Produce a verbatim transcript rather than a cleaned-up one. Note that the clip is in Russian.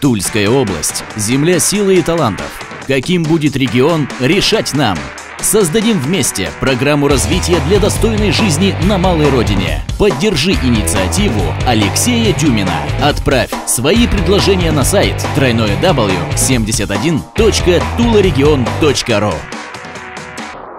Тульская область – земля силы и талантов. Каким будет регион, решать нам. Создадим вместе программу развития для достойной жизни на малой родине. Поддержи инициативу Алексея Дюмина. Отправь свои предложения на сайт дабл ю дабл ю дабл ю точка семьдесят один точка туларегион точка ру.